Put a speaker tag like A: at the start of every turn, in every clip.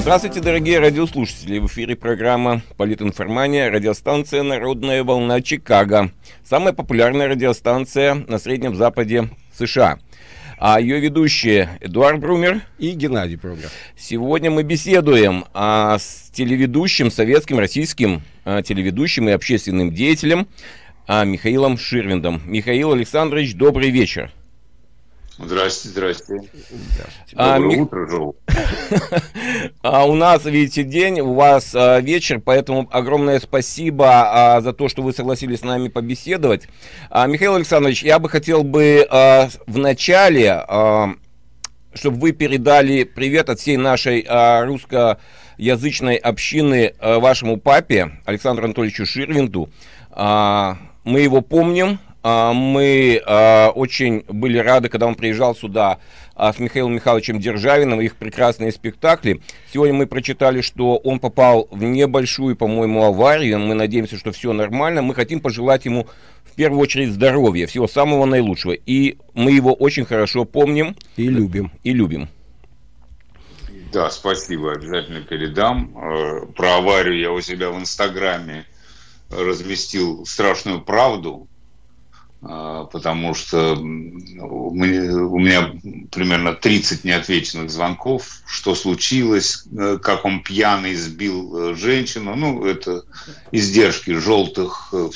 A: Здравствуйте, дорогие радиослушатели! В эфире программа «Политинформания», радиостанция «Народная волна» Чикаго. Самая популярная радиостанция на Среднем Западе США. А ее ведущие Эдуард Брумер
B: и Геннадий Брумер.
A: Сегодня мы беседуем с телеведущим, советским, российским телеведущим и общественным деятелем Михаилом Ширвиндом. Михаил Александрович, добрый вечер.
C: Здравствуйте, здравствуйте. Доброе утро, Жол.
A: У нас, видите, день, у вас вечер, поэтому огромное спасибо за то, что вы согласились с нами побеседовать. Михаил Александрович, я бы хотел в начале, чтобы вы передали привет от всей нашей русскоязычной общины вашему папе, Александру Анатольевичу Ширвинду. Мы его помним. Мы очень были рады, когда он приезжал сюда с Михаилом Михайловичем Державиным, их прекрасные спектакли. Сегодня мы прочитали, что он попал в небольшую, по-моему, аварию. Мы надеемся, что все нормально. Мы хотим пожелать ему в первую очередь здоровья, всего самого наилучшего. И мы его очень хорошо помним.
B: И любим.
C: Да, спасибо, обязательно передам. Про аварию я у себя в Инстаграме разместил страшную правду. Потому что у меня примерно 30 неотвеченных звонков, что случилось, как он пьяный сбил женщину. Ну, это издержки желтой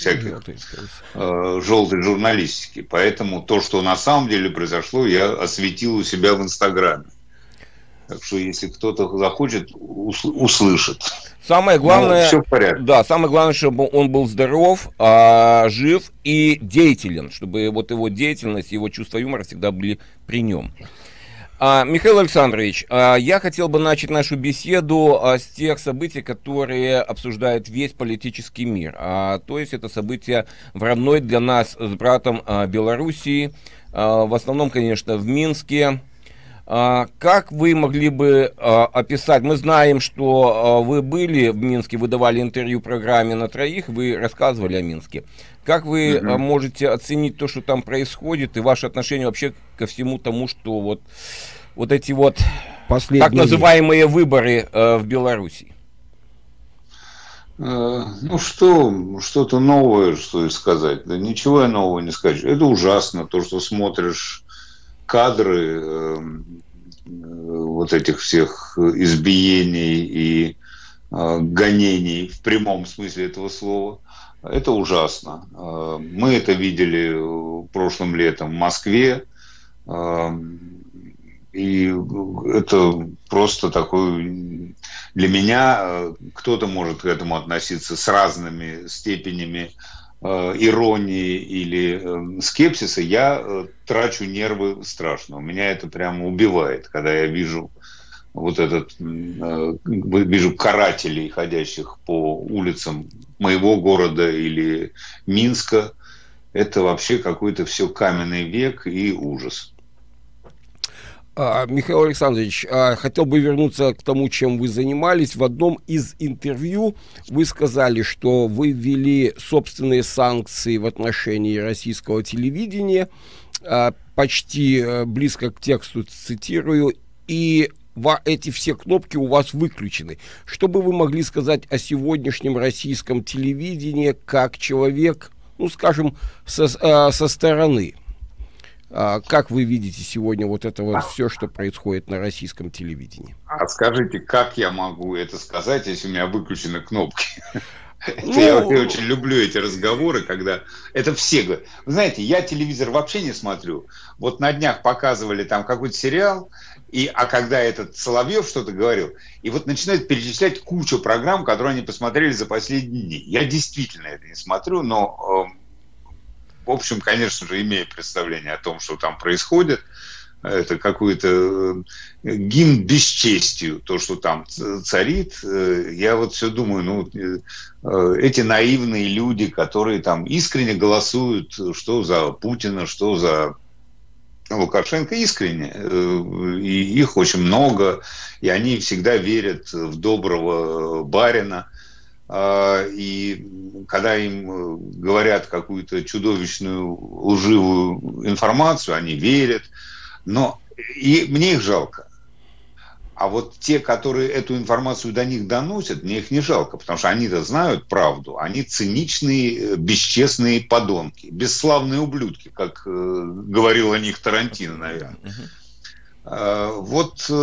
C: журналистики. Поэтому то, что на самом деле произошло, я осветил у себя в Инстаграме. Так что, если кто-то захочет, услышит.
A: Самое главное,
C: все в порядке.
A: Да, самое главное, чтобы он был здоров, жив и деятелен, чтобы вот его деятельность, его чувство юмора всегда были при нем. Михаил Александрович, я хотел бы начать нашу беседу с тех событий, которые обсуждает весь политический мир. То есть это события в родной для нас с братом Белоруссии, в основном, конечно, в Минске. Как вы могли бы описать? Мы знаем, что вы были в Минске, вы давали интервью программе «На троих», вы рассказывали о Минске. Как вы можете оценить то, что там происходит, и ваше отношение вообще ко всему тому, что вот эти так называемые выборы в Беларуси?
C: Ну что-то новое, что и сказать. Да ничего я нового не скажу. Это ужасно, то, что смотришь кадры вот этих всех избиений и гонений в прямом смысле этого слова. Это ужасно. Мы это видели прошлым летом в Москве. И это просто такой... Для меня кто-то может к этому относиться с разными степенями иронии или скепсиса. Я трачу нервы страшно. Меня это прямо убивает, когда я вижу вижу карателей, ходящих по улицам моего города или Минска. Это вообще какой-то все каменный век и ужас.
B: Михаил Александрович, хотел бы вернуться к тому, чем вы занимались. В одном из интервью вы сказали, что вы ввели собственные санкции в отношении российского телевидения, почти близко к тексту цитирую, и эти все кнопки у вас выключены. Что бы вы могли сказать о сегодняшнем российском телевидении как человек, ну, скажем, со стороны? Как вы видите сегодня вот это все, что происходит на российском телевидении?
C: А скажите, как я могу это сказать, если у меня выключены кнопки? Я очень люблю эти разговоры, когда это все говорят. Вы знаете, я телевизор вообще не смотрю. Вот на днях показывали там какой-то сериал, а когда этот Соловьев что-то говорил, и вот начинают перечислять кучу программ, которые они посмотрели за последние дни. Я действительно это не смотрю, но... В общем, конечно же, имею представление о том, что там происходит. Это какой-то гимн бесчестию, то, что там царит. Я вот все думаю, эти наивные люди, которые там искренне голосуют, что за Путина, что за Лукашенко, искренне. И их очень много, и они всегда верят в доброго барина. И когда им говорят какую-то чудовищную лживую информацию, они верят. Но и мне их жалко. А вот те, которые эту информацию до них доносят, мне их не жалко, потому что они-то знают правду. Они циничные, бесчестные подонки, бесславные ублюдки, как говорил о них Тарантино, наверное. Вот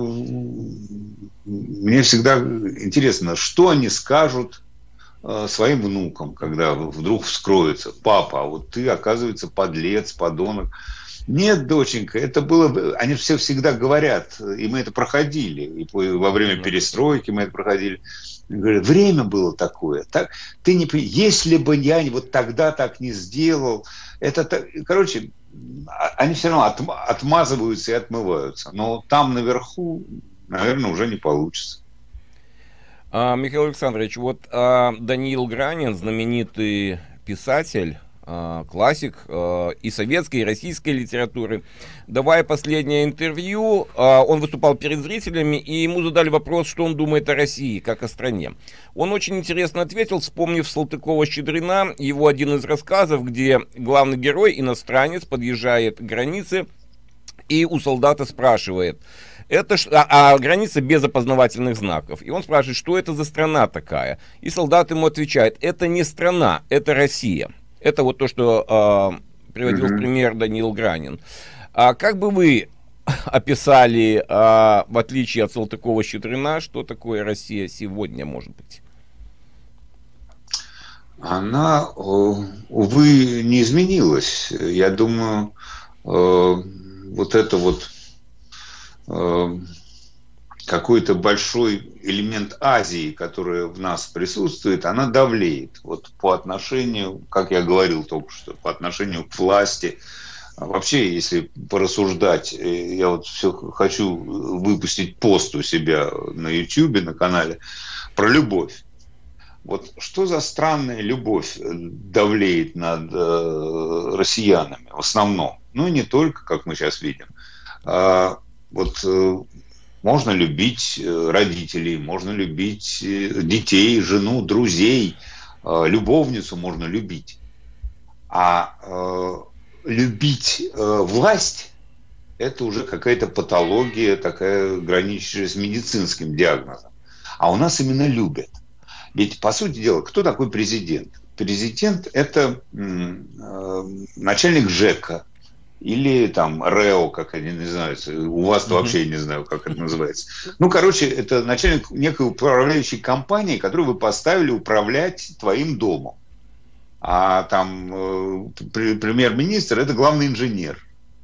C: мне всегда интересно, что они скажут своим внукам, когда вдруг вскроется: папа, а вот ты, оказывается, подлец, подонок. Нет, доченька, это было... Они все всегда говорят, и мы это проходили, и во время перестройки мы это проходили. Говорят, время было такое. Так, ты не... Если бы я вот тогда так не сделал... Это, короче, они все равно отмазываются и отмываются. Но там наверху, наверное, уже не получится.
A: Михаил Александрович, вот Даниил Гранин, знаменитый писатель, классик и советской, и российской литературы, давая последнее интервью, он выступал перед зрителями, и ему задали вопрос, что он думает о России, как о стране. Он очень интересно ответил, вспомнив Салтыкова-Щедрина, его один из рассказов, где главный герой, иностранец, подъезжает к границе и у солдата спрашивает, граница без опознавательных знаков. И он спрашивает, что это за страна такая. И солдат ему отвечает, это не страна, это Россия. Это вот то, что приводил в пример Даниил Гранин. Как бы вы описали, в отличие от Салтыкова-Щедрина, что такое Россия сегодня, может быть?
C: Она, увы, не изменилась. Я думаю, вот это вот какой-то большой элемент Азии, который в нас присутствует, она давлеет. Вот по отношению, как я говорил только что, по отношению к власти. Вообще, если порассуждать, я вот все хочу выпустить пост у себя на YouTube, на канале, про любовь. Вот что за странная любовь давлеет над россиянами в основном? Ну, не только, как мы сейчас видим. Вот можно любить родителей, можно любить детей, жену, друзей, любовницу можно любить. А любить власть – это уже какая-то патология, такая граничащая с медицинским диагнозом. А у нас именно любят. Ведь, по сути дела, кто такой президент? Президент – это начальник ЖЭКа. Или там РЭО, как они называются. У вас-то вообще я не знаю, как это называется. Ну, короче, это начальник некой управляющей компании, которую вы поставили управлять твоим домом. А там премьер-министр – это главный инженер.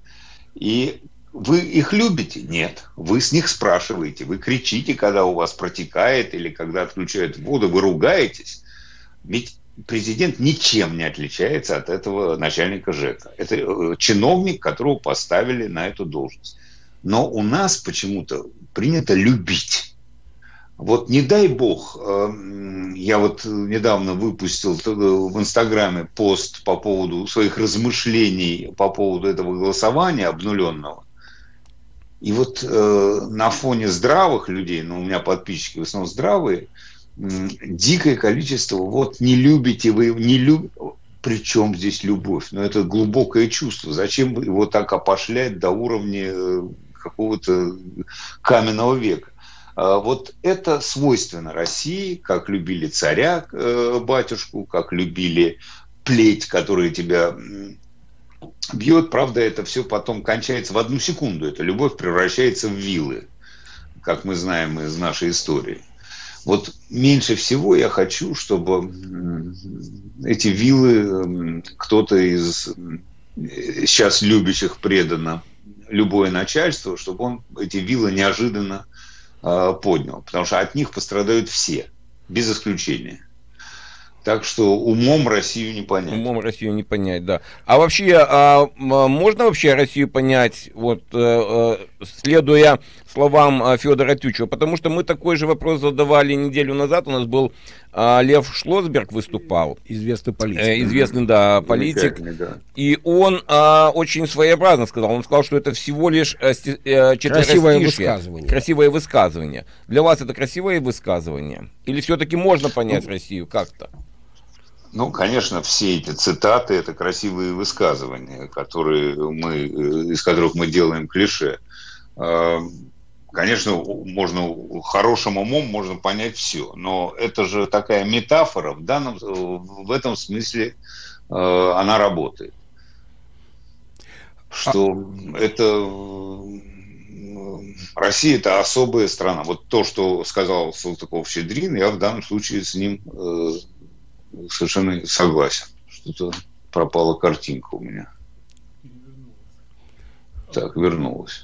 C: И вы их любите? Нет. Вы с них спрашиваете. Вы кричите, когда у вас протекает или когда отключают воду. Вы ругаетесь. Ведь президент ничем не отличается от этого начальника ЖЭКа. Это чиновник, которого поставили на эту должность. Но у нас почему-то принято любить. Вот не дай бог, я вот недавно выпустил в Инстаграме пост по поводу своих размышлений по поводу этого голосования обнуленного. И вот на фоне здравых людей, ну у меня подписчики в основном здравые, дикое количество, вот не любите вы, не любите. Причем здесь любовь? Но это глубокое чувство. Зачем его так опошлять до уровня какого-то каменного века? Вот это свойственно России, как любили царя, батюшку, как любили плеть, которая тебя бьет. Правда, это все потом кончается в одну секунду. Эта любовь превращается в вилы, как мы знаем из нашей истории. Вот меньше всего я хочу, чтобы эти вилы кто-то из сейчас любящих преданно любое начальство, чтобы он эти вилы неожиданно поднял. Потому что от них пострадают все, без исключения. Так что умом Россию не понять.
A: Умом Россию не понять, да. А вообще, можно вообще Россию понять, вот, следуя словам Федора Тютчева? Потому что мы такой же вопрос задавали неделю назад. У нас был Лев Шлосберг выступал.
B: Известный политик.
A: Известный, да, политик.
C: Да.
A: И он очень своеобразно сказал. Он сказал, что это всего лишь
B: красивое высказывание.
A: Красивое высказывание. Для вас это красивое высказывание? Или все-таки можно понять Россию как-то?
C: Ну, конечно, все эти цитаты – это красивые высказывания, из которых мы делаем клише. конечно, можно хорошим умом можно понять все, но это же такая метафора, в этом смысле она работает. Что Россия – это особая страна. Вот то, что сказал Салтыков-Щедрин, я в данном случае с ним совершенно согласен. Что-то пропала картинка у меня. Так, вернулась.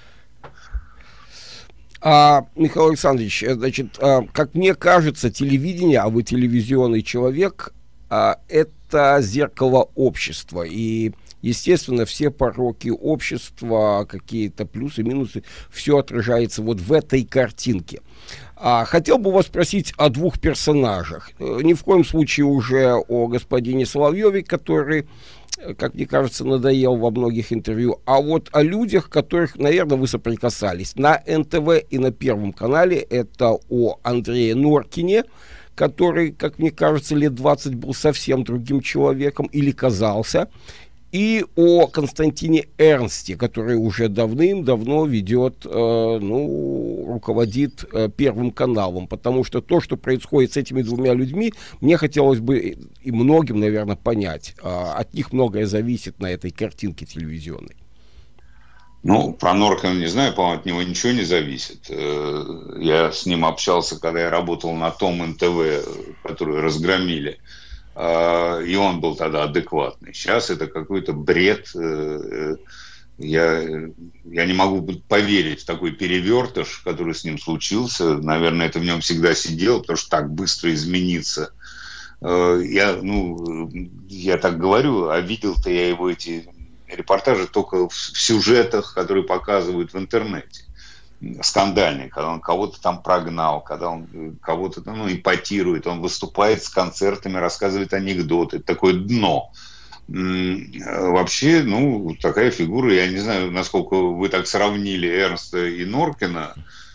B: Михаил Александрович, значит, как мне кажется, телевидение, а вы телевизионный человек, это зеркало общества. И, естественно, все пороки общества, какие-то плюсы, минусы, все отражается вот в этой картинке. Хотел бы вас спросить о двух персонажах. Ни в коем случае уже о господине Соловьеве, который, как мне кажется, надоел во многих интервью, а вот о людях, которых, наверное, вы соприкасались на НТВ и на Первом канале. Это о Андрее Норкине, который, как мне кажется, лет 20 был совсем другим человеком или казался, и о Константине Эрнсте, который уже давным-давно ведет, руководит Первым каналом, потому что то, что происходит с этими двумя людьми, мне хотелось бы и многим, наверное, понять. От них многое зависит на этой картинке телевизионной.
C: Ну, про Норкина не знаю, по-моему, от него ничего не зависит. Я с ним общался, когда я работал на том НТВ, который разгромили. И он был тогда адекватный. Сейчас это какой-то бред. Я не могу поверить в такой перевертыш, который с ним случился. Наверное, это в нем всегда сидело, потому что так быстро измениться. Я так говорю, а видел-то я его эти репортажи только в сюжетах, которые показывают в интернете. Скандальный, когда он кого-то там прогнал, когда он кого-то ипотирует, он выступает с концертами, рассказывает анекдоты. Это такое дно. Вообще, такая фигура, я не знаю, насколько вы так сравнили Эрнста и Норкина,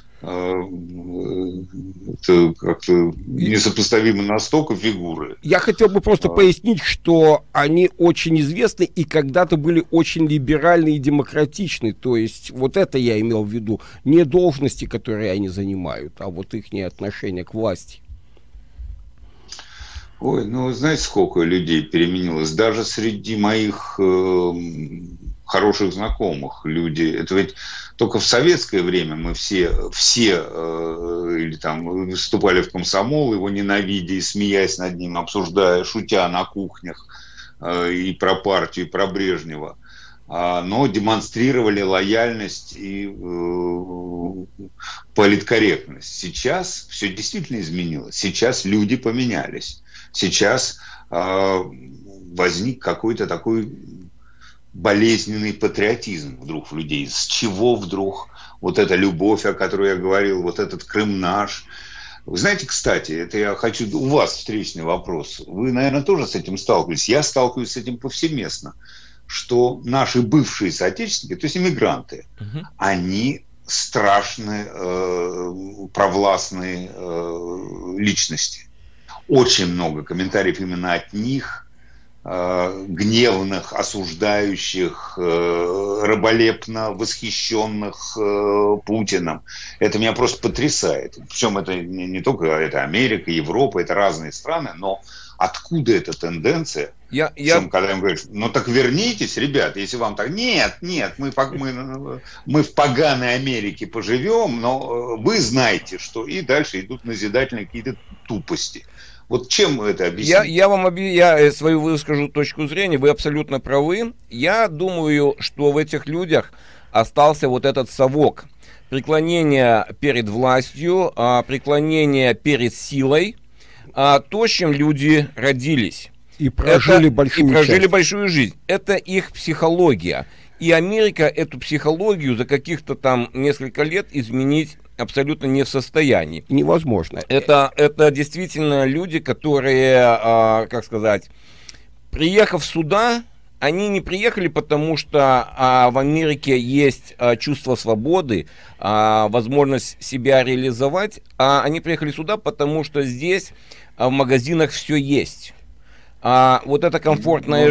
C: это как-то несопоставимо настолько фигуры.
B: Я хотел бы просто пояснить, что они очень известны и когда-то были очень либеральны и демократичны. То есть вот это я имел в виду. Не должности, которые они занимают, а вот их отношение к власти.
C: Ой, знаете, сколько людей переменилось? Даже среди моих хороших знакомых люди. Это ведь только в советское время мы все или там выступали в комсомол, его ненавидя и смеясь над ним, обсуждая, шутя на кухнях и про партию, и про Брежнева. Но демонстрировали лояльность и политкорректность. Сейчас все действительно изменилось. Сейчас люди поменялись. Сейчас возник какой-то такой болезненный патриотизм вдруг в людей. С чего вдруг вот эта любовь, о которой я говорил, вот этот Крым наш. Вы знаете, кстати, это я хочу у вас встречный вопрос. Вы, наверное, тоже с этим сталкивались. Я сталкиваюсь с этим повсеместно. Что наши бывшие соотечественники, то есть иммигранты, они страшные провластные личности. Очень много комментариев именно от них, гневных, осуждающих, раболепно восхищенных Путиным. Это меня просто потрясает. Причем это не только это Америка, Европа, это разные страны, но откуда эта тенденция? Причем, когда им говорят, так вернитесь, ребят, если вам так... Нет, мы в поганой Америке поживем, но вы знаете, что... И дальше идут назидательные какие-то тупости. Вот чем это объяснить?
A: Я свою выскажу точку зрения, вы абсолютно правы. Я думаю, что в этих людях остался вот этот совок. Преклонение перед властью, преклонение перед силой, то, с чем люди родились.
B: И прожили
A: большую жизнь. Это их психология. И Америка эту психологию за каких-то там несколько лет изменить абсолютно не в состоянии.
B: Невозможно.
A: Это действительно люди, которые, приехав сюда, они не приехали, потому что в Америке есть чувство свободы, возможность себя реализовать, а они приехали сюда, потому что здесь в магазинах все есть. Вот эта комфортная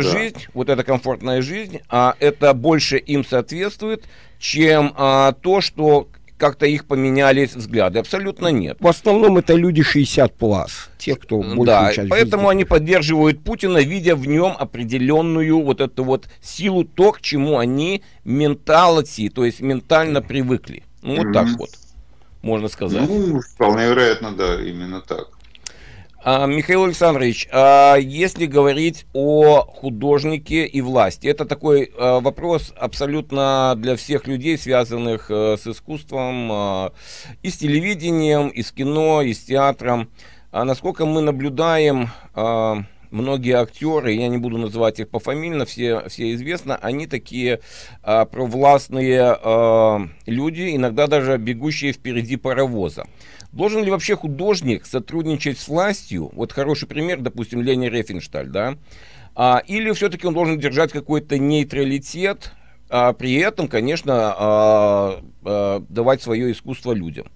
A: жизнь, это больше им соответствует, чем то, что как-то их поменялись взгляды. Абсолютно нет.
B: В основном это люди 60+, те, кто большую
A: Да,
B: часть
A: поэтому
B: жизни...
A: они поддерживают Путина, видя в нем определенную вот эту вот силу, то, к чему они менталити, то есть ментально привыкли. Ну, вот так вот, можно сказать.
C: Ну, вполне вероятно, да, именно так.
A: Михаил Александрович, если говорить о художнике и власти, это такой вопрос абсолютно для всех людей, связанных с искусством, и с телевидением, и с кино, и с театром. Насколько мы наблюдаем, многие актеры, я не буду называть их пофамильно, все известно, они такие провластные люди, иногда даже бегущие впереди паровоза. Должен ли вообще художник сотрудничать с властью? Вот хороший пример, допустим, Лени Рифеншталь, да? Или все-таки он должен держать какой-то нейтралитет, при этом, конечно, давать свое искусство людям?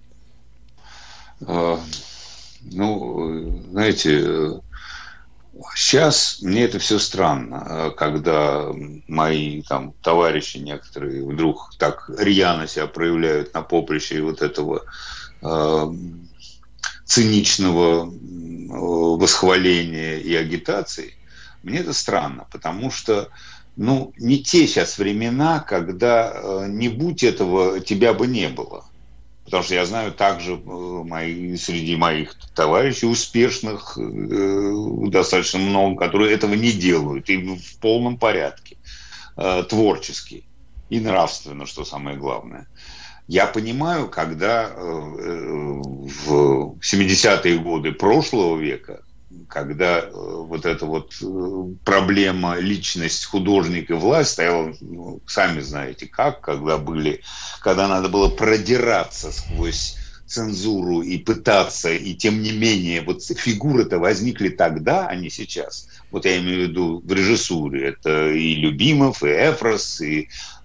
C: Ну, знаете, сейчас мне это все странно, когда мои там товарищи некоторые вдруг так рьяно себя проявляют на поприще вот этого циничного восхваления и агитации. Мне это странно, потому что, ну, не те сейчас времена, когда не будь этого, тебя бы не было. Потому что я знаю также среди моих товарищей успешных достаточно много, которые этого не делают и в полном порядке, творчески и нравственно, что самое главное. Я понимаю, когда в 70-е годы прошлого века, когда вот эта вот проблема личность художника и власть стояла, ну, сами знаете как, когда надо было продираться сквозь цензуру и пытаться, и тем не менее, вот фигуры-то возникли тогда, а не сейчас. Вот я имею в виду в режиссуре. Это и Любимов, и Эфрос, и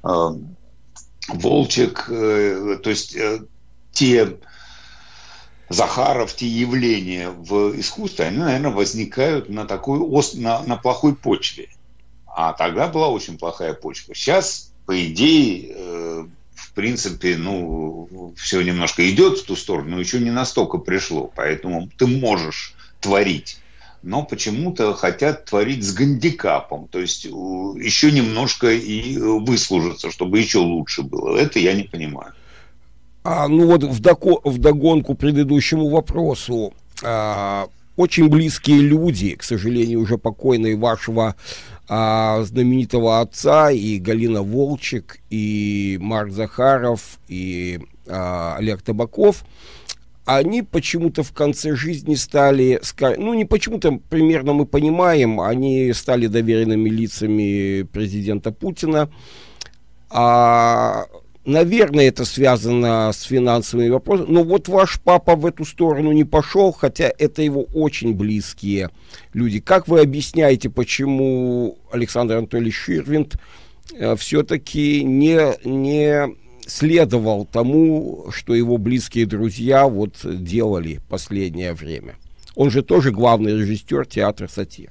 C: Волчек, то есть те Захаров, те явления в искусстве, они, наверное, возникают на на плохой почве. А тогда была очень плохая почва. Сейчас, по идее, в принципе, ну, все немножко идет в ту сторону, но еще не настолько пришло. Поэтому ты можешь творить. Но почему-то хотят творить с гандикапом, то есть еще немножко и выслужиться, чтобы еще лучше было. Это я не понимаю.
B: Ну вот вдогонку предыдущему вопросу. Очень близкие люди, к сожалению, уже покойные вашего знаменитого отца, и Галина Волчек, и Марк Захаров, и Олег Табаков, они почему-то в конце жизни стали, ну не почему-то, примерно мы понимаем, они стали доверенными лицами президента Путина. Наверное, это связано с финансовыми вопросами. Но вот ваш папа в эту сторону не пошел, хотя это его очень близкие люди. Как вы объясняете, почему Александр Анатольевич Ширвинд все-таки не следовал тому, что его близкие друзья вот делали последнее время? Он же тоже главный режиссер театра сатиры.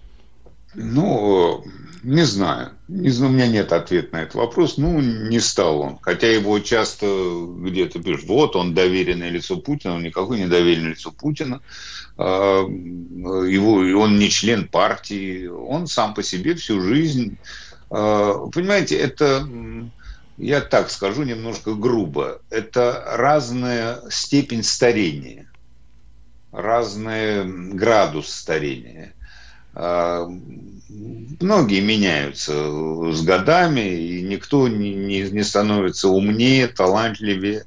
C: Ну, не знаю. У меня нет ответа на этот вопрос. Ну, не стал он. Хотя его часто где-то пишут, вот он доверенное лицо Путина, он никакой не доверенное лицо Путина. Он не член партии. Он сам по себе всю жизнь. Понимаете, это... Я так скажу немножко грубо. Это разная степень старения, разный градус старения. Многие меняются с годами, и никто не становится умнее, талантливее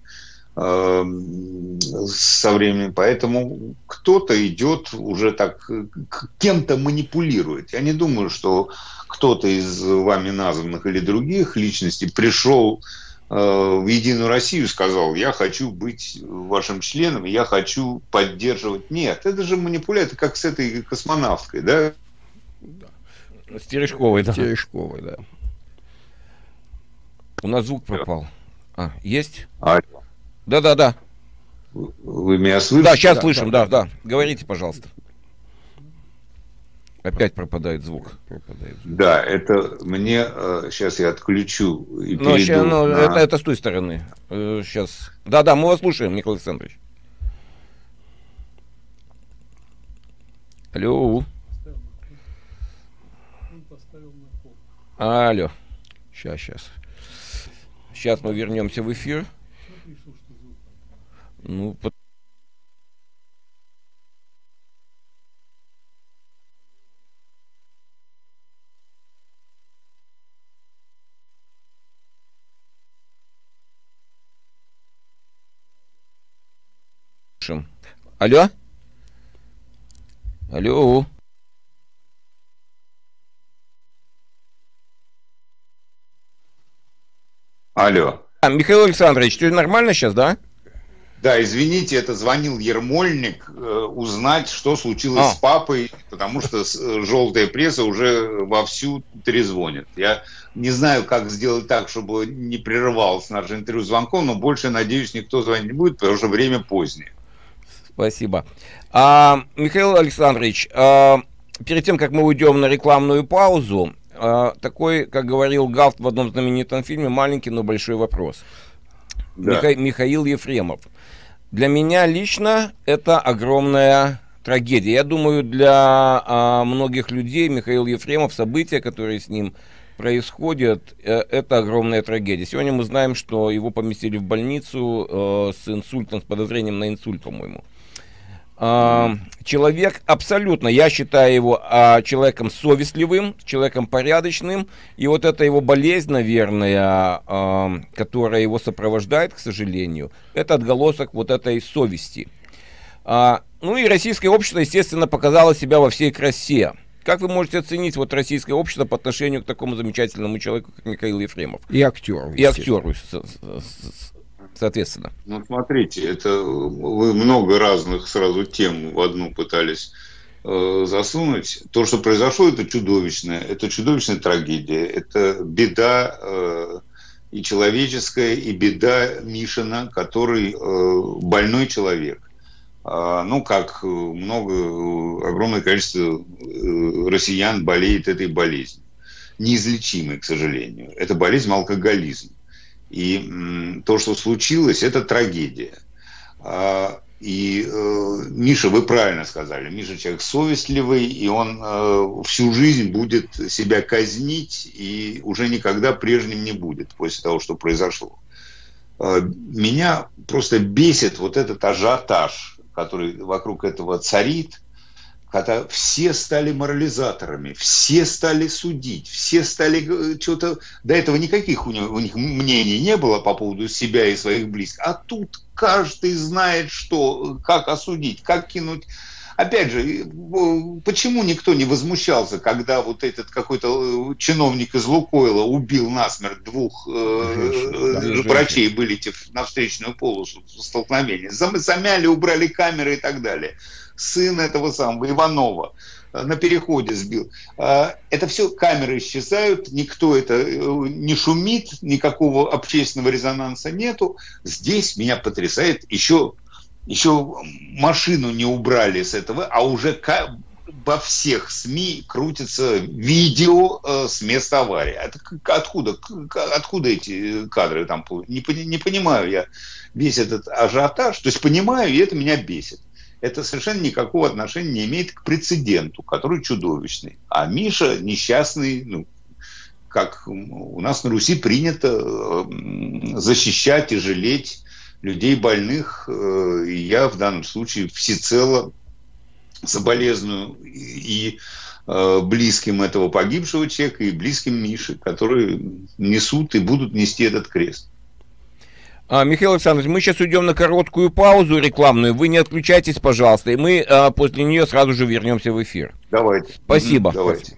C: со временем. Поэтому кто-то идет уже так, кем-то манипулирует. Я не думаю, что кто-то из вами названных или других личностей пришел в Единую Россию и сказал, я хочу быть вашим членом, я хочу поддерживать. Нет, это же манипуляция, как с этой космонавткой, да?
A: С Терешковой, да.
B: Терешковой, да.
A: У нас звук пропал. Есть?
C: Алло.
A: Да.
C: Вы меня слышите?
A: Да, сейчас слышим, да. Говорите, пожалуйста. Опять пропадает звук.
C: Да, это мне... Сейчас я отключу и
A: Но
C: перейду на...
A: это с той стороны. Сейчас. Да, мы вас слушаем, Михаил Александрович. Алло. Алло. Сейчас. Сейчас мы вернемся в эфир. Ну, алло? Алло?
C: Алло.
A: Михаил Александрович, ты нормально сейчас, да?
C: Да, извините, это звонил Ермольник узнать, что случилось с папой, потому что желтая пресса уже вовсю трезвонит. Я не знаю, как сделать так, чтобы не прерывалось наше интервью звонком, но больше, надеюсь, никто звонить не будет, потому что время позднее.
A: Спасибо. Михаил Александрович, перед тем, как мы уйдем на рекламную паузу, такой, как говорил Гафт в одном знаменитом фильме, маленький, но большой вопрос. Да. Михаил Ефремов. Для меня лично это огромная трагедия. Я думаю, для многих людей Михаил Ефремов, события, которые с ним происходят, это огромная трагедия. Сегодня мы знаем, что его поместили в больницу с инсультом, с подозрением на инсульт, по-моему. Человек абсолютно, я считаю его человеком совестливым, человеком порядочным, и вот эта его болезнь, наверное, которая его сопровождает, к сожалению, это отголосок вот этой совести. Ну и российское общество, естественно, показало себя во всей красе. Как вы можете оценить вот российское общество по отношению к такому замечательному человеку, как Михаил Ефремов?
B: И актеру.
A: И актеру, соответственно.
C: Ну, смотрите, это вы много разных сразу тем в одну пытались засунуть. То, что произошло, это чудовищная трагедия. Это беда и человеческая, и беда Мишина, который больной человек. Ну, как огромное количество россиян болеет этой болезнью. Неизлечимой, к сожалению. Это болезнь алкоголизм. И то, что случилось, это трагедия. И Миша, вы правильно сказали, Миша человек совестливый, и он всю жизнь будет себя казнить, и уже никогда прежним не будет после того, что произошло. Меня просто бесит вот этот ажиотаж, который вокруг этого царит, когда все стали морализаторами, все стали судить, все стали что-то... До этого никаких у них мнений не было по поводу себя и своих близких. А тут каждый знает, что, как осудить, как кинуть. Опять же, почему никто не возмущался, когда вот этот какой-то чиновник из Лукойла убил насмерть двух врачей, вылетев на встречную полосу столкновения? Замяли, убрали камеры и так далее. Сын этого самого Иванова на переходе сбил. Это все камеры исчезают, никто это не шумит, никакого общественного резонанса нету. Здесь меня потрясает, еще машину не убрали с этого, а уже во всех СМИ крутится видео с места аварии. Откуда эти кадры там? Не понимаю я весь этот ажиотаж. То есть понимаю, и это меня бесит. Это совершенно никакого отношения не имеет к прецеденту, который чудовищный. А Миша несчастный, как у нас на Руси принято защищать и жалеть людей больных. И я в данном случае всецело соболезную и близким этого погибшего человека, и близким Миши, которые несут и будут нести этот крест.
A: Михаил Александрович, мы сейчас уйдем на короткую паузу рекламную. Вы не отключайтесь, пожалуйста, и мы после нее сразу же вернемся в эфир.
C: Давайте.
A: Спасибо.
C: Давайте.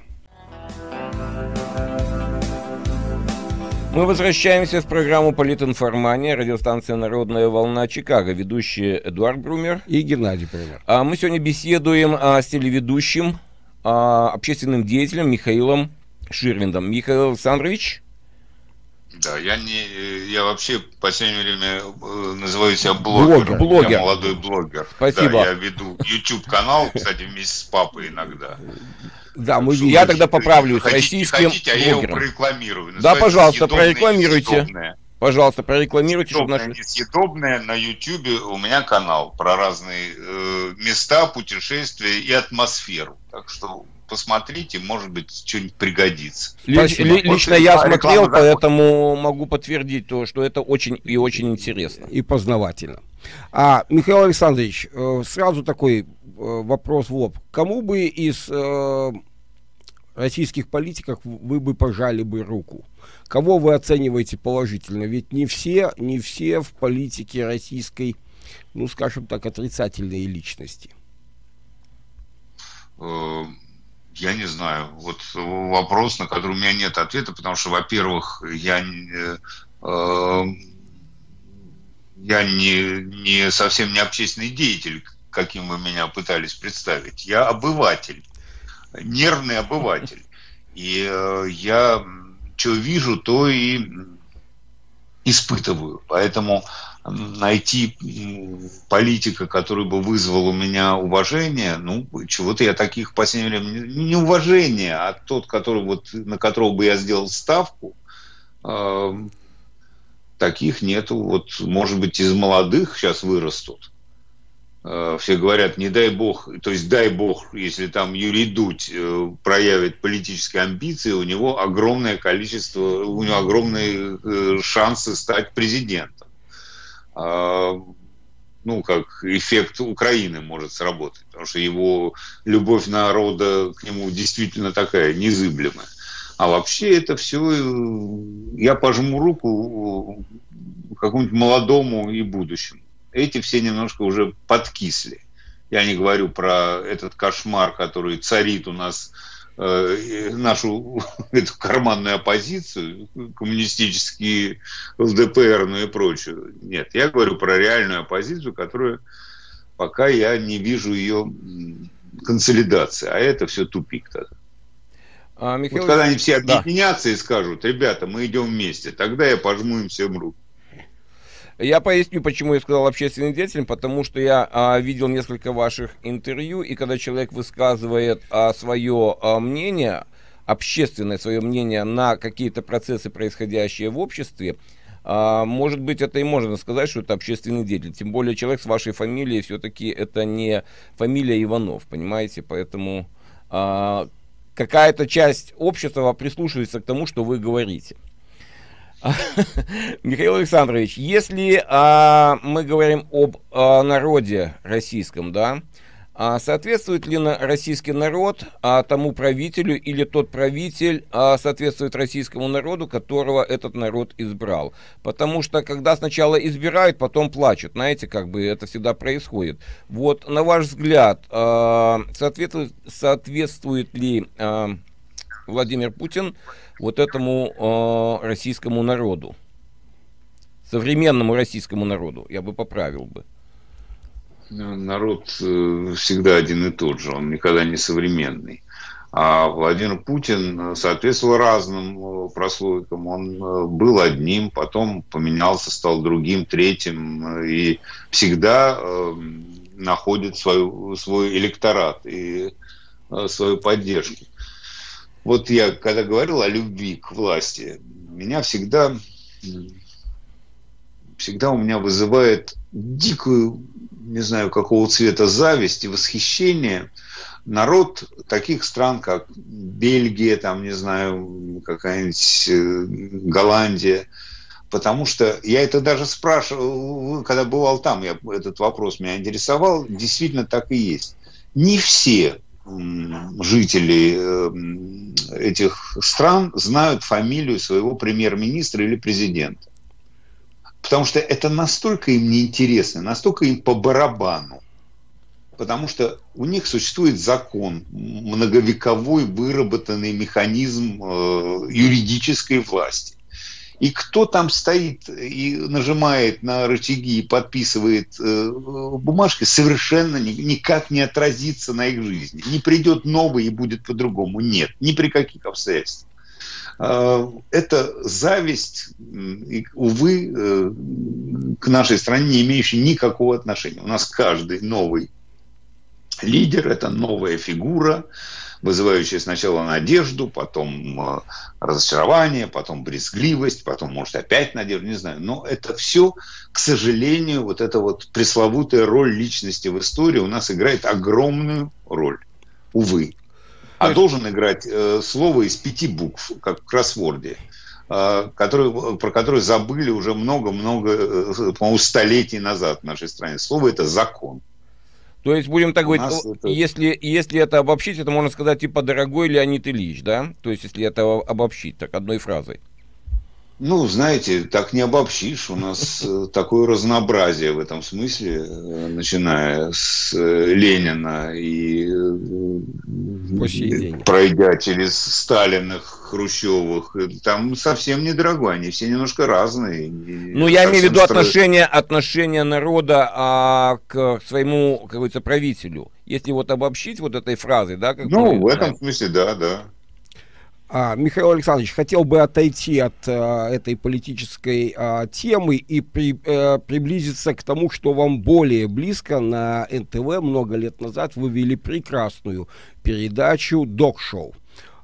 A: Мы возвращаемся в программу «Политинформания», радиостанция «Народная волна» Чикаго, ведущие Эдуард Брумер
B: и Геннадий Брумер.
A: Мы сегодня беседуем с телеведущим, общественным деятелем Михаилом Ширвиндом. Михаил Александрович?
C: Да, я вообще в последнее время называю себя блогером.
A: Блогер.
C: Я молодой блогер.
A: Спасибо.
C: Да, я веду YouTube-канал, кстати, вместе с папой иногда.
B: Да, мы видим.
A: Я тогда поправлюсь.
C: Хотите,
A: Российским
C: а я его
A: блогером.
C: прорекламирую.
A: Да,
C: Называется
A: пожалуйста,
C: «Съедобное и
A: прорекламируйте.
C: несъедобное».
A: Пожалуйста, прорекламируйте, чтобы
C: «Съедобное,
A: наши...
C: несъедобное» на Ютубе у меня канал про разные места, путешествия и атмосферу. Так что посмотрите, может быть, что-нибудь пригодится.
A: Лично я смотрел, поэтому могу подтвердить то, что это очень и очень интересно.
B: И познавательно. Михаил Александрович, сразу такой вопрос в лоб. Кому бы из российских политиков вы бы пожали бы руку? Кого вы оцениваете положительно? Ведь не все в политике российской, ну, скажем так, отрицательные личности.
C: Я не знаю. Вот вопрос, на который у меня нет ответа, потому что, во-первых, я не совсем не общественный деятель, каким вы меня пытались представить. Я обыватель, нервный обыватель. И я что вижу, то и испытываю. Поэтому найти политика, который бы вызвал у меня уважение, ну, чего-то я таких в последнее время, не уважение, а тот, который вот, на которого бы я сделал ставку, таких нету. Вот, может быть, из молодых сейчас вырастут. Все говорят, не дай бог, то есть дай бог, если там Юрий Дудь проявит политические амбиции, у него огромное количество, у него огромные шансы стать президентом. Ну, как эффект Украины может сработать, потому что его любовь народа к нему действительно такая незыблемая. А вообще это все, я пожму руку какому-нибудь молодому и будущему. Эти все немножко уже подкисли. Я не говорю про этот кошмар, который царит у нас, нашу эту карманную оппозицию, коммунистические ЛДПР, ну и прочее. Нет, я говорю про реальную оппозицию, которую пока я не вижу ее консолидации. А это все тупик тогда. Вот когда они все объединятся и скажут, ребята, мы идем вместе, тогда я пожму им всем руку.
A: Я поясню, почему я сказал общественный деятель, потому что я видел несколько ваших интервью, и когда человек высказывает свое мнение, общественное свое мнение на какие-то процессы, происходящие в обществе, может быть, это и можно сказать, что это общественный деятель. Тем более человек с вашей фамилией, все-таки это не фамилия Иванов, понимаете? Поэтому какая-то часть общества прислушивается к тому, что вы говорите. Михаил Александрович, если мы говорим об народе российском, да, соответствует ли российский народ тому правителю, или тот правитель соответствует российскому народу, которого этот народ избрал? Потому что когда сначала избирают, потом плачут, знаете, как бы это всегда происходит. Вот, на ваш взгляд, соответствует ли Владимир Путин вот этому российскому народу, современному российскому народу, я бы поправил бы?
C: Народ всегда один и тот же, он никогда не современный. А Владимир Путин соответствовал разным прослойкам. Он был одним, потом поменялся, стал другим, третьим, и всегда находит свой электорат и свою поддержку. Вот я, когда говорил о любви к власти, меня всегда у меня вызывает дикую, не знаю, какого цвета зависть и восхищение народ таких стран, как Бельгия, там, не знаю, какая-нибудь Голландия. Потому что я это даже спрашивал, когда бывал там, этот вопрос меня интересовал, действительно так и есть. Не все жители этих стран знают фамилию своего премьер-министра или президента. Потому что это настолько им неинтересно, настолько им по барабану. Потому что у них существует закон, многовековой выработанный механизм юридической власти. И кто там стоит и нажимает на рычаги и подписывает бумажки, совершенно никак не отразится на их жизни. Не придет новый и будет по-другому. Нет, ни при каких обстоятельствах. Это зависть, увы, к нашей стране, не имеющая никакого отношения. У нас каждый новый лидер – это новая фигура, вызывающее сначала надежду, потом разочарование, потом брезгливость, потом, может, опять надежду, не знаю. Но это все, к сожалению, вот эта вот пресловутая роль личности в истории у нас играет огромную роль, увы. А должен играть слово из 5 букв, как в кроссворде, про которое забыли уже много-много, по-моему, столетий назад в нашей стране. Слово это закон.
A: То есть, будем так говорить,
C: это...
A: если это обобщить, это можно сказать типа «дорогой Леонид Ильич», да? То есть, если это обобщить так одной фразой.
C: Ну, знаете, так не обобщишь. У нас такое разнообразие в этом смысле, начиная с Ленина и пройдя через Сталиных, Хрущевых. Там совсем недорогой, они все немножко разные.
A: Ну, я имею в виду отношение народа к своему, как говорится, правителю. Если вот обобщить вот этой фразой, да?
C: В этом смысле, да.
B: Михаил Александрович, хотел бы отойти от этой политической темы и приблизиться к тому, что вам более близко. На НТВ много лет назад вы вели прекрасную передачу «Дог-шоу».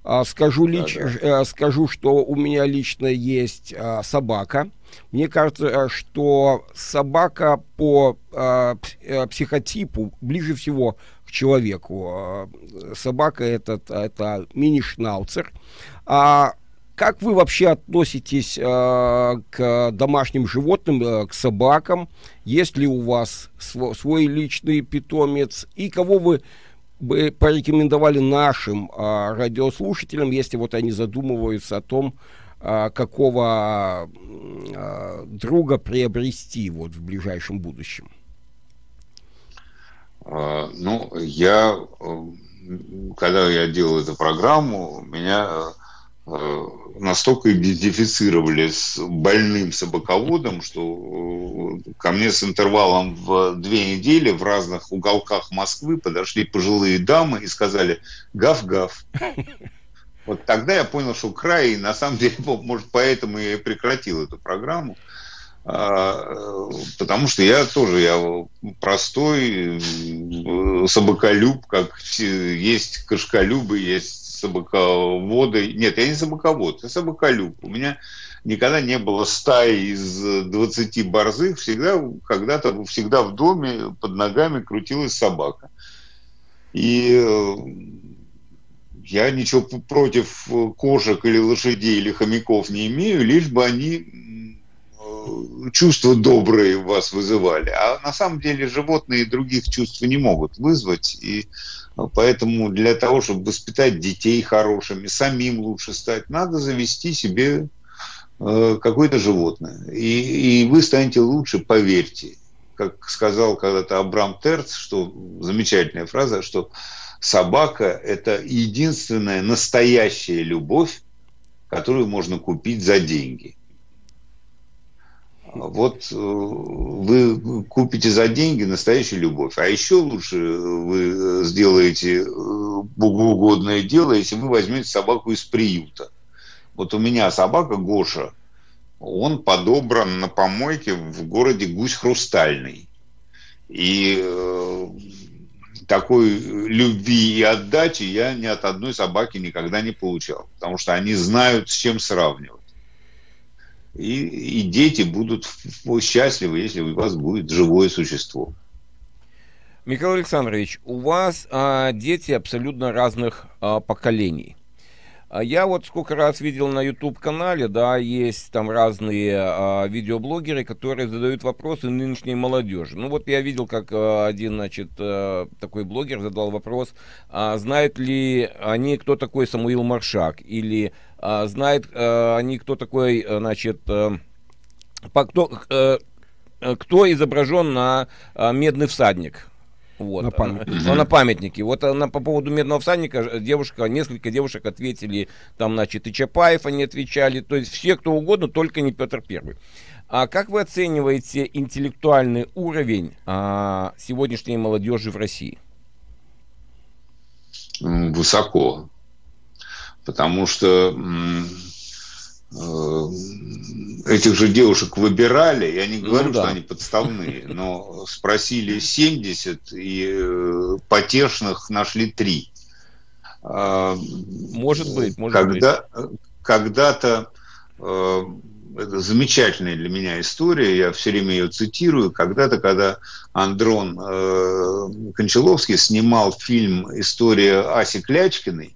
B: Скажу, что у меня лично есть собака. Мне кажется, что собака по психотипу ближе всего к человеку. Собака это мини-шнауцер. Как вы вообще относитесь к домашним животным, к собакам? Есть ли у вас свой личный питомец? И кого вы бы порекомендовали нашим радиослушателям, если вот они задумываются о том, какого друга приобрести вот в ближайшем будущем?
C: Когда я делал эту программу, меня настолько идентифицировали с больным собаководом, что ко мне с интервалом в 2 недели в разных уголках Москвы подошли пожилые дамы и сказали «гав-гав». Вот тогда я понял, что край, и на самом деле, может, поэтому я и прекратил эту программу. Потому что я простой собаколюб, как есть кошколюбы, есть собаководы. Нет, я не собаковод, я собаколюб. У меня никогда не было стаи из 20 борзых, всегда в доме под ногами крутилась собака. И я ничего против кошек или лошадей или хомяков не имею, лишь бы они чувства добрые у вас вызывали. А на самом деле животные других чувств не могут вызвать. И поэтому для того, чтобы воспитать детей хорошими, самим лучше стать, надо завести себе какое-то животное. И вы станете лучше, поверьте. Как сказал когда-то Абрам Терц, что замечательная фраза, что собака – это единственная настоящая любовь, которую можно купить за деньги. Вот вы купите за деньги настоящую любовь. А еще лучше вы сделаете богоугодное дело, если вы возьмете собаку из приюта. Вот у меня собака Гоша, он подобран на помойке в городе Гусь Хрустальный. И такой любви и отдачи я ни от одной собаки никогда не получал. Потому что они знают, с чем сравнивать. И дети будут счастливы, если у вас будет живое существо.
A: Михаил Александрович, у вас дети абсолютно разных поколений. Я вот сколько раз видел на YouTube-канале, да, есть там разные видеоблогеры, которые задают вопросы нынешней молодежи. Ну вот я видел, как один, значит, такой блогер задал вопрос, знают ли они, кто такой Самуил Маршак, или знают они, кто такой, значит, кто изображен на «Медный всадник». Вот. На памятнике. Вот она по поводу «Медного всадника» несколько девушек ответили, там, значит, и Чапаев они отвечали, то есть все, кто угодно, только не Петр Первый. А как вы оцениваете интеллектуальный уровень сегодняшней молодежи в России?
C: Высоко. Потому что этих же девушек выбирали, я не говорю, что они подставные, но спросили 70, и потешных нашли 3.
A: Может быть.
C: Когда-то, это замечательная для меня история, я все время ее цитирую, когда-то, когда Андрон Кончаловский снимал фильм «История Аси Клячкиной»,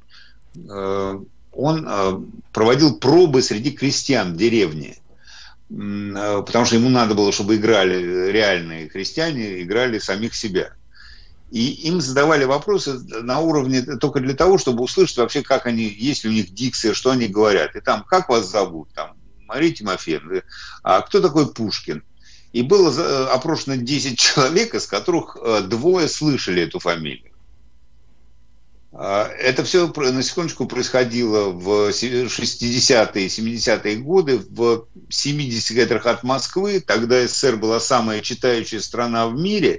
C: он проводил пробы среди крестьян в деревне, потому что ему надо было, чтобы играли реальные крестьяне, играли самих себя. И им задавали вопросы на уровне только для того, чтобы услышать вообще, как они, есть ли у них дикция, что они говорят. И там, как вас зовут? Там, Мария Тимофеевна. А кто такой Пушкин? И было опрошено 10 человек, из которых 2 слышали эту фамилию. Это все, на секундочку, происходило в 60-е, 70-е годы, в 70 километрах от Москвы. Тогда СССР была самая читающая страна в мире.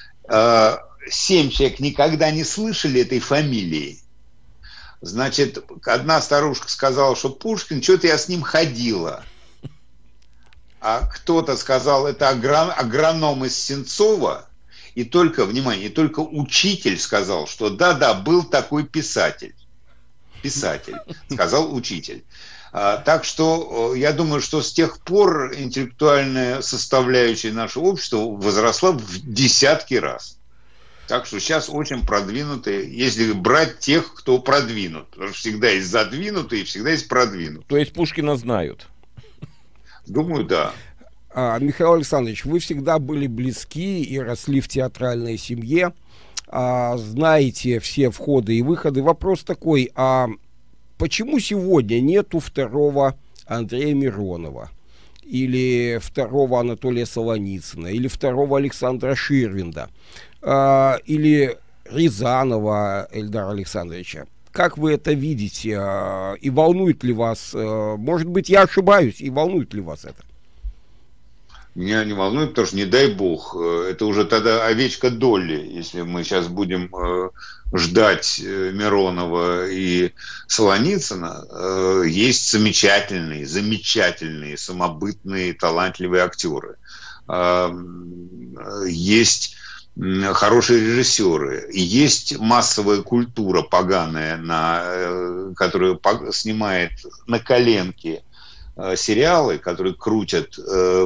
C: 7 человек никогда не слышали этой фамилии. Значит, одна старушка сказала, что Пушкин, что-то я с ним ходила. А кто-то сказал, это агроном из Сенцова. И только, внимание, и только учитель сказал, что да-да, был такой писатель. Писатель, сказал учитель. Так что я думаю, что с тех пор интеллектуальная составляющая нашего общества возросла в десятки раз. Так что сейчас очень продвинутые, если брать тех, кто продвинут. Потому что всегда есть задвинутые, всегда есть продвинутые.
A: То есть Пушкина знают?
C: Думаю, да.
B: Михаил Александрович, вы всегда были близки и росли в театральной семье, знаете все входы и выходы. Вопрос такой, а почему сегодня нету 2-го Андрея Миронова, или 2-го Анатолия Солоницына, или 2-го Александра Ширвинда, или Рязанова Эльдара Александровича? Как вы это видите? И волнует ли вас, может быть, я ошибаюсь, и волнует ли вас это?
C: Меня не волнует, потому что, не дай бог, это уже тогда овечка Долли, если мы сейчас будем ждать Миронова и Солоницына. Есть замечательные, самобытные, талантливые актеры. Есть хорошие режиссеры. И есть массовая культура поганая, которая снимает на коленке сериалы, которые крутят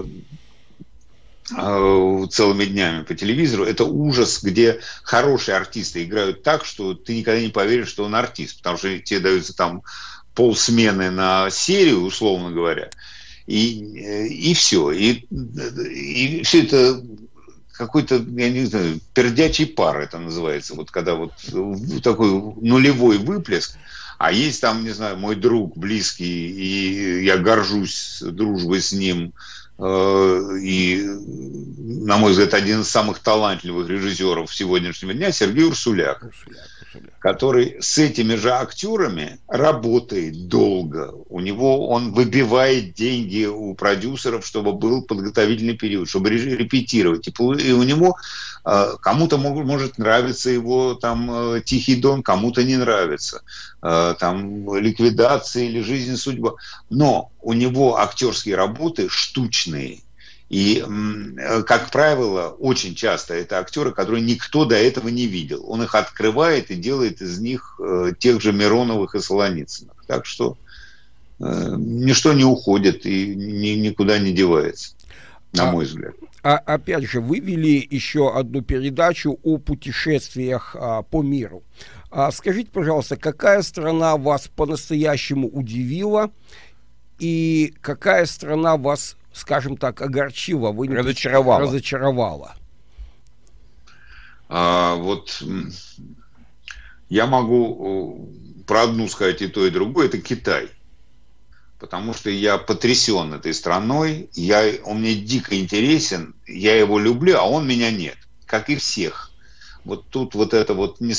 C: целыми днями по телевизору. Это ужас, где хорошие артисты играют так, что ты никогда не поверишь, что он артист, потому что тебе даются там полсмены на серию, условно говоря, и все. И все это какой-то, я не знаю, пердячий пар это называется, вот когда вот такой нулевой выплеск. А есть там, не знаю, мой друг близкий, и я горжусь дружбой с ним, и, на мой взгляд, один из самых талантливых режиссеров сегодняшнего дня Сергей Урсуляк, который с этими же актерами работает долго. Он выбивает деньги у продюсеров, чтобы был подготовительный период, чтобы репетировать. И у него кому-то может нравиться его там «Тихий дон», кому-то не нравится. Там «Ликвидация» или «Жизнь и судьба». Но у него актерские работы штучные. И, как правило, очень часто это актеры, которые никто до этого не видел. Он их открывает и делает из них тех же Мироновых и Солоницыных. Так что ничто не уходит и никуда не девается, на мой взгляд.
B: Опять же, вы вели еще одну передачу о путешествиях по миру. Скажите, пожалуйста, какая страна вас по-настоящему удивила и какая страна вас, скажем так, огорчила, разочаровала?
C: Вот я могу про одну сказать и то, и другое. Это Китай. Потому что я потрясен этой страной. Он мне дико интересен. Я его люблю, а он меня нет. Как и всех. Вот тут вот это вот им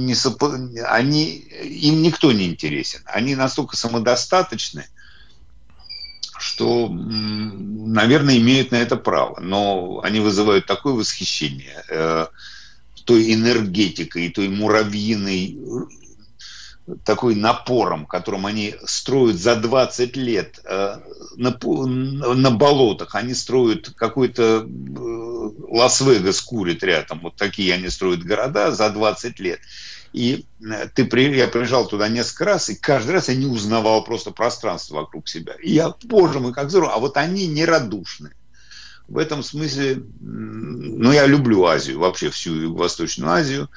C: никто не интересен. Они настолько самодостаточны, что, наверное, имеют на это право. Но они вызывают такое восхищение той энергетикой, той муравьиной, такой напором, которым они строят за 20 лет на болотах. Они строят какой-то Лас-Вегас курит рядом. Вот такие они строят города за 20 лет. И я приезжал туда несколько раз, и каждый раз я не узнавал просто пространство вокруг себя. И я, боже мой, как здорово, а вот они нерадушны. В этом смысле, ну, я люблю Азию, вообще всю Юго-Восточную Азию.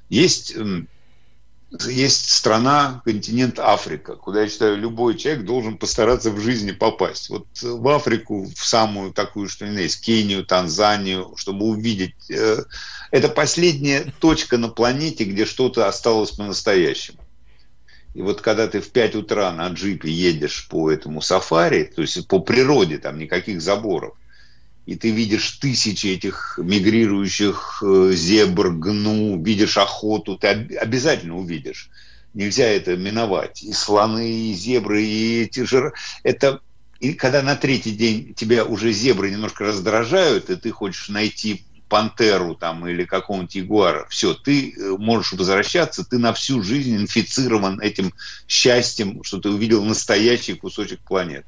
C: Есть страна, континент Африка, куда, я считаю, любой человек должен постараться в жизни попасть. Вот в Африку, в самую такую, что ни на есть, Кению, Танзанию, чтобы увидеть. Это последняя точка на планете, где что-то осталось по-настоящему. И вот когда ты в 5 утра на джипе едешь по этому сафари, то есть по природе, там никаких заборов, и ты видишь тысячи этих мигрирующих зебр, гну, видишь охоту, ты обязательно увидишь. Нельзя это миновать. И слоны, и зебры, и эти И когда на третий день тебя уже зебры немножко раздражают, и ты хочешь найти пантеру там, или какого-нибудь ягуара, все, ты можешь возвращаться, ты на всю жизнь инфицирован этим счастьем, что ты увидел настоящий кусочек планеты.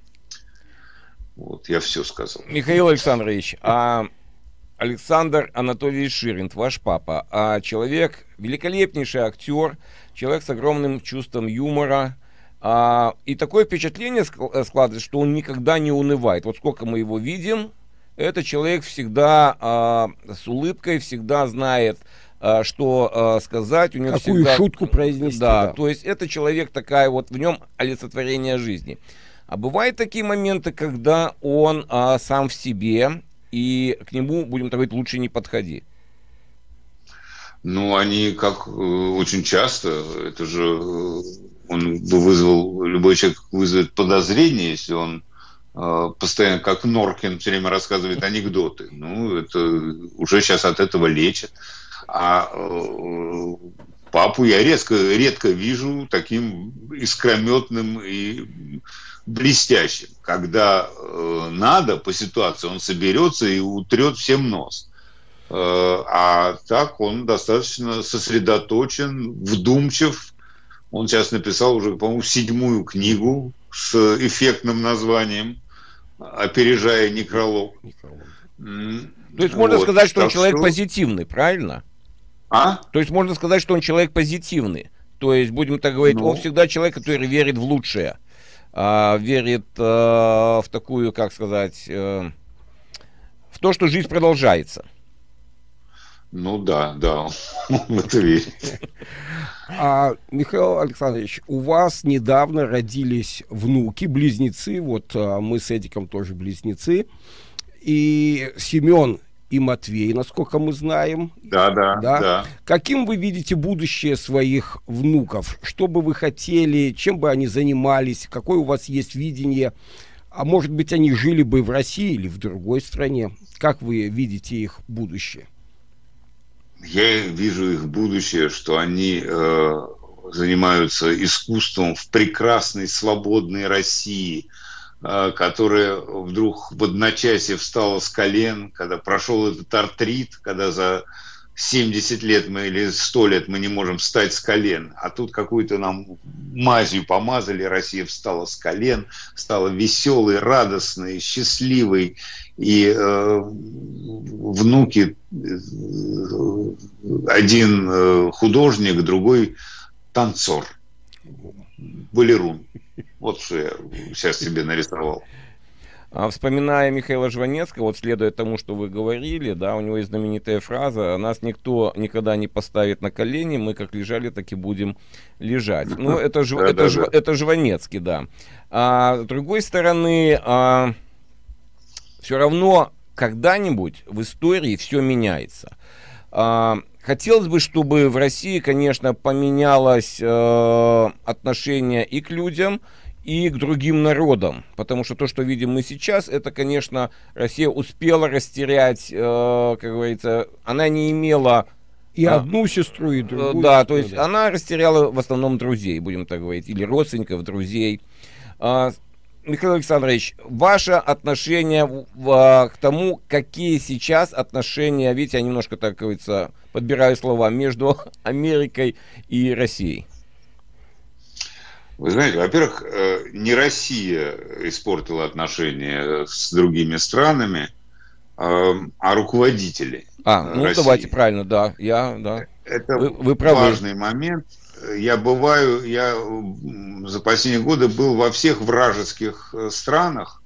C: Вот, я все сказал.
A: Михаил Александрович, Александр Анатольевич Ширвинд, ваш папа, человек, великолепнейший актер, человек с огромным чувством юмора, и такое впечатление складывается, что он никогда не унывает. Вот сколько мы его видим, этот человек всегда с улыбкой, всегда знает, что сказать. У него
B: какую
A: всегда
B: шутку произнести.
A: Да, то есть это человек такая, вот в нем олицетворение жизни. А бывают такие моменты, когда он сам в себе, и к нему, будем так говорить, лучше не подходи.
C: Ну, они как очень часто, это же он бы вызвал, любой человек вызовет подозрение, если он постоянно, как Норкин, все время рассказывает анекдоты. Ну, это уже сейчас от этого лечат. А папу я редко вижу таким искрометным и блестящим. Когда надо по ситуации, он соберется и утрет всем нос. А так он достаточно сосредоточен, вдумчив. Он сейчас написал уже, по-моему, 7-ю книгу с эффектным названием «Опережая некролог».
A: То есть можно сказать, что он человек позитивный, правильно? То есть можно сказать, что он человек позитивный. То есть, будем так говорить, он всегда человек, который верит в лучшее. Верит в такую, как сказать, в то, что жизнь продолжается.
B: Ну да, в это верит. Михаил Александрович, у вас недавно родились внуки, близнецы, вот мы с Эдиком тоже близнецы, и Семен и Матвей, насколько мы знаем.
C: Да.
B: Каким вы видите будущее своих внуков? Что бы вы хотели, чем бы они занимались, какое у вас есть видение? А может быть, они жили бы в России или в другой стране? Как вы видите их будущее?
C: Я вижу их будущее, что они занимаются искусством в прекрасной, свободной России, которая вдруг в одночасье встала с колен, когда прошел этот артрит, когда за 70 лет мы или 100 лет мы не можем встать с колен, а тут какую-то нам мазью помазали, Россия встала с колен, стала веселой, радостной, счастливой, и внуки, один художник, другой танцор, балерун. Вот что я сейчас себе нарисовал.
A: Вспоминая Михаила Жванецкого, вот следуя тому, что вы говорили, да, у него есть знаменитая фраза: нас никто никогда не поставит на колени, мы как лежали, так и будем лежать. Ну, это Жванецкий, да. С другой стороны, все равно когда-нибудь в истории все меняется. Хотелось бы, чтобы в России, конечно, поменялось отношение и к людям, и к другим народам, потому что то, что видим мы сейчас, это, конечно, Россия успела растерять, как говорится, она не имела...
B: И одну сестру, и другую.
A: Да, то есть она растеряла в основном друзей, будем так говорить, или родственников, друзей. Михаил Александрович, ваше отношение к тому, какие сейчас отношения, видите, я немножко, так говорится, подбираю слова, между Америкой и Россией?
C: Вы знаете, во-первых, не Россия испортила отношения с другими странами, а руководители
A: России. Давайте правильно, да.
C: Это
A: вы правы.
C: Важный момент. Я за последние годы был во всех вражеских странах,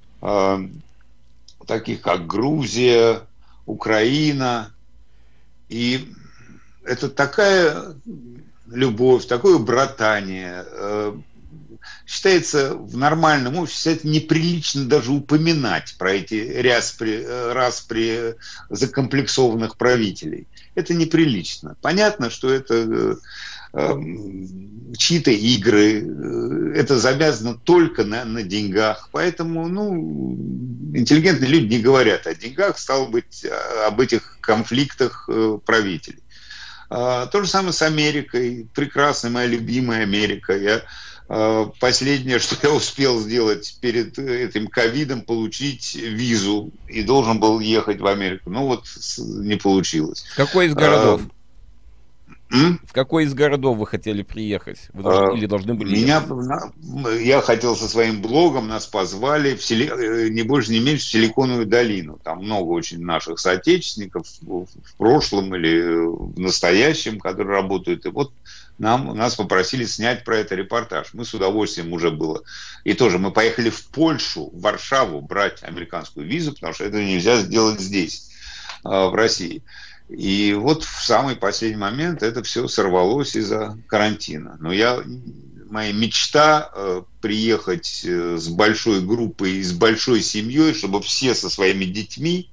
C: таких как Грузия, Украина. И это такая любовь, такое братание. Считается в нормальном обществе, это неприлично даже упоминать про эти распри закомплексованных правителей. Это неприлично. Понятно, что это чьи-то игры, это завязано только на деньгах. Поэтому, интеллигентные люди не говорят о деньгах, стало быть, об этих конфликтах правителей. То же самое с Америкой. Прекрасная моя любимая Америка. Последнее, что я успел сделать перед этим ковидом, получить визу и должен был ехать в Америку. Не получилось.
A: Какой из городов? В какой из городов вы хотели приехать? Или должны были ехать?
C: Я хотел со своим блогом, нас позвали не больше, не меньше в Силиконовую долину. Там много очень наших соотечественников в прошлом или в настоящем, которые работают. И нас попросили снять про это репортаж. Мы с удовольствием уже было. И тоже мы поехали в Польшу, в Варшаву брать американскую визу, потому что это нельзя сделать здесь, в России. И в самый последний момент это все сорвалось из-за карантина. Но моя мечта приехать с большой группой и с большой семьей, чтобы все со своими детьми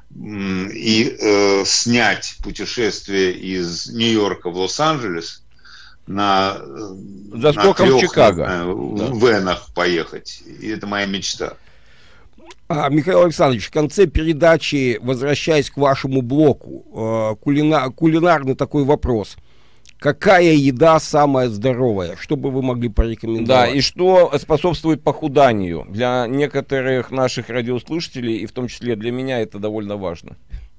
C: и снять путешествие из Нью-Йорка в Лос-Анджелес на
A: в Чикаго.
C: Венах поехать. И это моя мечта.
B: Михаил Александрович, в конце передачи, возвращаясь к вашему блоку, кулинарный такой вопрос. Какая еда самая здоровая? Что бы вы могли порекомендовать?
A: Да, и что способствует похуданию? Для некоторых наших радиослушателей, и в том числе для меня, это довольно важно.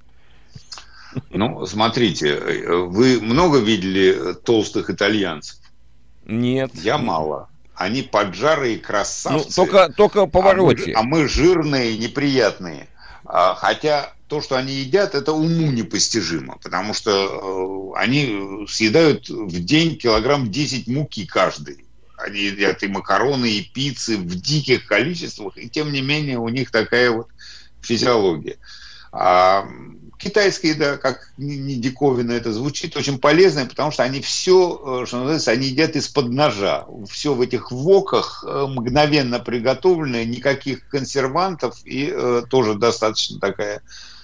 C: Смотрите, вы много видели толстых итальянцев?
A: Нет.
C: Я мало. Они поджарые красавцы.
A: Только повороте.
C: А мы жирные, неприятные. Хотя то, что они едят, это уму непостижимо. Потому что они съедают в день килограмм 10 муки каждый. Они едят и макароны, и пиццы в диких количествах. И тем не менее у них такая физиология. Китайская еда, как ни диковинно это звучит, очень полезная, потому что они все, что называется, они едят из-под ножа. Все в этих воках мгновенно приготовленное, никаких консервантов, и тоже достаточно такая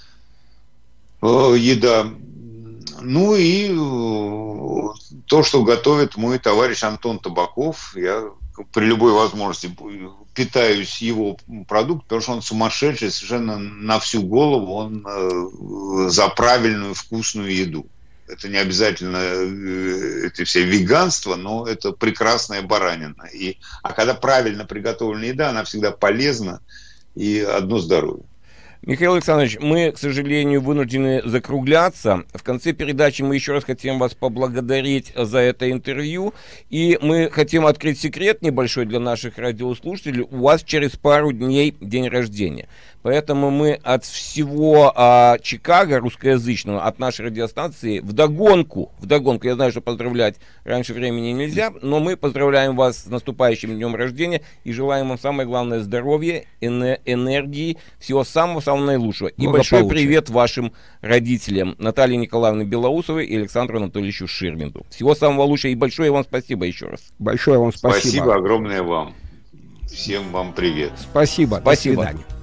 C: еда. И то, что готовит мой товарищ Антон Табаков, я при любой возможности питаюсь его продуктом, потому что он сумасшедший совершенно на всю голову, он за правильную вкусную еду. Это не обязательно это все веганство, но это прекрасная баранина. А когда правильно приготовлена еда, она всегда полезна и одно здоровье.
A: Михаил Александрович, мы, к сожалению, вынуждены закругляться. В конце передачи мы еще раз хотим вас поблагодарить за это интервью. И мы хотим открыть секрет небольшой для наших радиослушателей. У вас через пару дней день рождения. Поэтому мы от всего Чикаго, русскоязычного, от нашей радиостанции, вдогонку, я знаю, что поздравлять раньше времени нельзя, но мы поздравляем вас с наступающим днем рождения и желаем вам самое главное здоровья, энергии, всего самого наилучшего. И большой привет вашим родителям, Наталье Николаевне Белоусовой и Александру Анатольевичу Ширвинду. Всего самого лучшего и большое вам спасибо еще раз.
B: Большое вам спасибо.
C: Спасибо огромное вам. Всем вам привет.
B: Спасибо. До свидания.